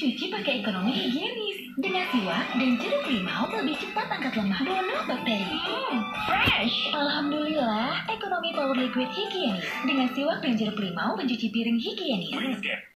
Cuci pakai ekonomi higienis. Dengan siwak dan jeruk limau lebih cepat angkat lemak, bunuh bakteri. Fresh! Alhamdulillah, ekonomi power liquid higienis. Dengan siwak dan jeruk limau mencuci piring higienis.